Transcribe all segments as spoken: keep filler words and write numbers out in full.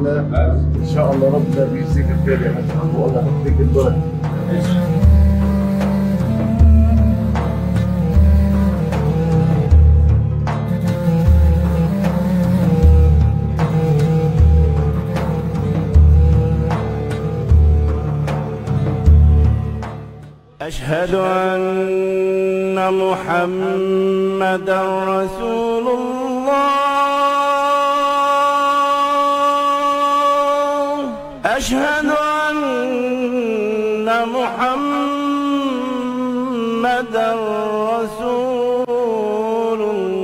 الله ان شاء الله ربنا بيجزيك الخير يا حاج والله يديك البركه. أشهد أن محمدًا رسول الله. أشهد أن محمدًا رسول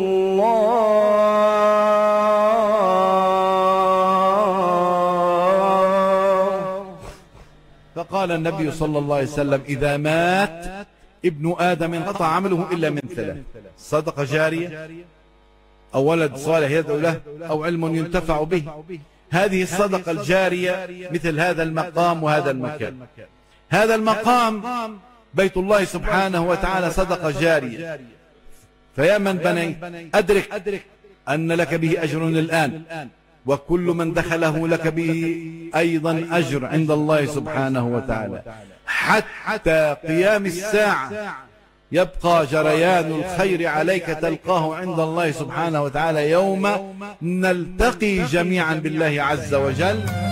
الله. فقال النبي صلى الله عليه وسلم: إذا مات ابن آدم انقطع عمله إلا من ثلاث: صدقة جارية، أو ولد صالح يدعو له، أو علم ينتفع به. هذه الصدقة الجارية مثل هذا المقام وهذا المكان. هذا المقام بيت الله سبحانه وتعالى صدقة جارية، فيا من بنيت أدرك أن لك به أجر الآن، وكل من دخله لك به أيضا أجر عند الله سبحانه وتعالى حتى قيام الساعة. يبقى جريان الخير عليك تلقاه عند الله سبحانه وتعالى يوم نلتقي جميعا بالله عز وجل.